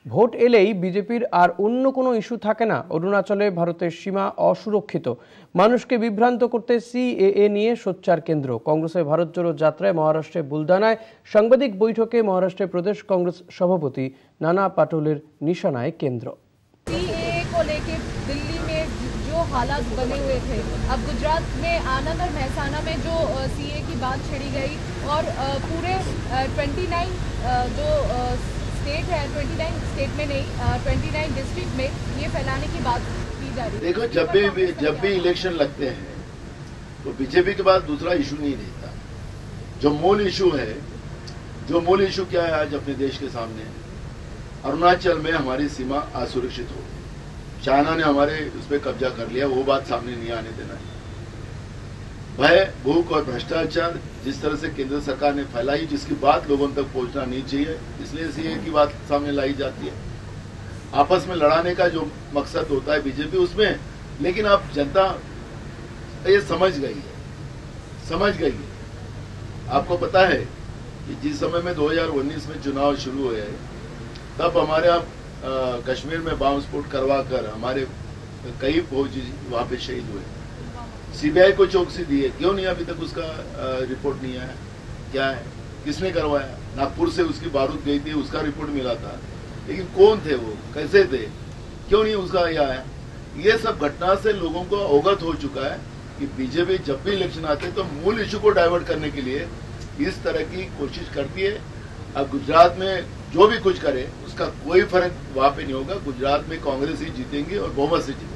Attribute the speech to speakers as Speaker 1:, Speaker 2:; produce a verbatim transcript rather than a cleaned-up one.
Speaker 1: Vote এলেই বিজেপির আর অন্য কোনো ইস্যু থাকে না। অরুণাচলে ভারতের সীমা অসুরক্ষিত, মানুষকে বিভ্রান্ত করতে সিএএ নিয়ে সোচ্চার কেন্দ্র। কংগ্রেসের ভারত জোড়ো যাত্রায় মহারাষ্ট্রের বুলদানায় সাংবাদিক বৈঠকে মহারাষ্ট্রের প্রদেশ কংগ্রেস সভাপতি नाना पाटोलेर निशानाয় केंद्र।
Speaker 2: सीएए को लेके दिल्ली में जो हालात बने हुए थे, अब गुजरात में आनंद और महसाना में जो सीएए की बात छिड़ी गई और पूरे उनतीस जो स्टेट है, उनतीस स्टेट में नहीं, उनतीस डिस्ट्रिक्ट में ये फैलाने की बात की जा रही है।
Speaker 3: देखो, जब भी जब भी इलेक्शन लगते हैं तो बीजेपी के पास दूसरा इशू नहीं रहता। जो मूल इशू है, जो मूल इशू क्या है आज अपने देश के सामने, अरुणाचल में हमारी सीमा असुरक्षित हो, चाइना ने हमारे उस पर कब्जा कर लिया, वो बात सामने नहीं आने देना है। भय, भूख और भ्रष्टाचार जिस तरह से केंद्र सरकार ने फैलाई, जिसकी बात लोगों तक पहुंचना नहीं चाहिए, इसलिए सीए की बात सामने लाई जाती है। आपस में लड़ाने का जो मकसद होता है बीजेपी उसमें, लेकिन अब जनता ये समझ गई है, समझ गई है। आपको पता है कि जिस समय में दो हजार उन्नीस में चुनाव शुरू हुए तब हमारे यहाँ कश्मीर में बम विस्फोट करवा कर हमारे कई फौजी वहां पे शहीद हुए। सीबीआई को चौकसी दी है, क्यों नहीं अभी तक उसका रिपोर्ट नहीं आया? क्या है, किसने करवाया? नागपुर से उसकी बारूद गई थी, उसका रिपोर्ट मिला था, लेकिन कौन थे वो, कैसे थे, क्यों नहीं उसका यह आया? ये सब घटना से लोगों को अवगत हो चुका है कि बीजेपी जब भी इलेक्शन आते हैं तो मूल इशू को डाइवर्ट करने के लिए इस तरह की कोशिश करती है। अब गुजरात में जो भी कुछ करे उसका कोई फर्क वहां पे नहीं होगा। गुजरात में कांग्रेस ही जीतेंगे और बहुमत से जीतेंगे।